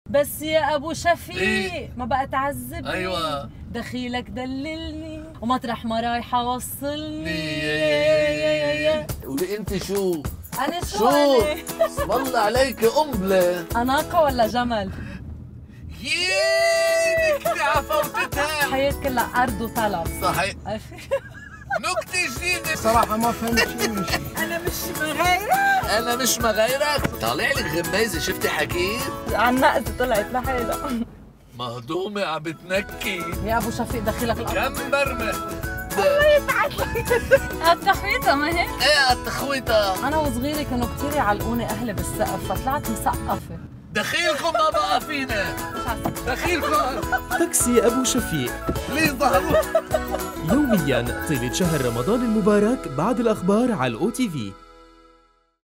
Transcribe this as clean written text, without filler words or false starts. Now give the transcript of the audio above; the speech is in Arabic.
بس يا ابو شفيق إيه؟ ما بقى تعذبني. ايوه دخيلك دللني ومطرح ما رايحه وصلني. قولي انت شو؟ انا شو شو؟ انا؟ اسم الله عليك قنبله. اناقه ولا جمل؟ يييييك عفوتتها. حياة كلها ارض وطلب. صحيح. نكتة جديدة. صراحة ما فهمت شيء من شيء. انا مش مغيرة. أنا مش مغيرك. طالع لك غمازة، شفتي حكيت؟ عن نقز طلعت لحالها. مهضومة عم بتنكي. يا ابو شفيق دخيلك الارض. كم برمة؟ التخويطة ما هيك؟ ايه التخويطة؟ انا وصغيرة كانوا كثير يعلقوني اهلي بالسقف فطلعت مثقفة. دخيلكم ما بقى فينا. دخيلكم. تاكسي أبو شفيق ليه ظهروا؟ يوميا طيلة شهر رمضان المبارك بعد الأخبار على الأو تي في.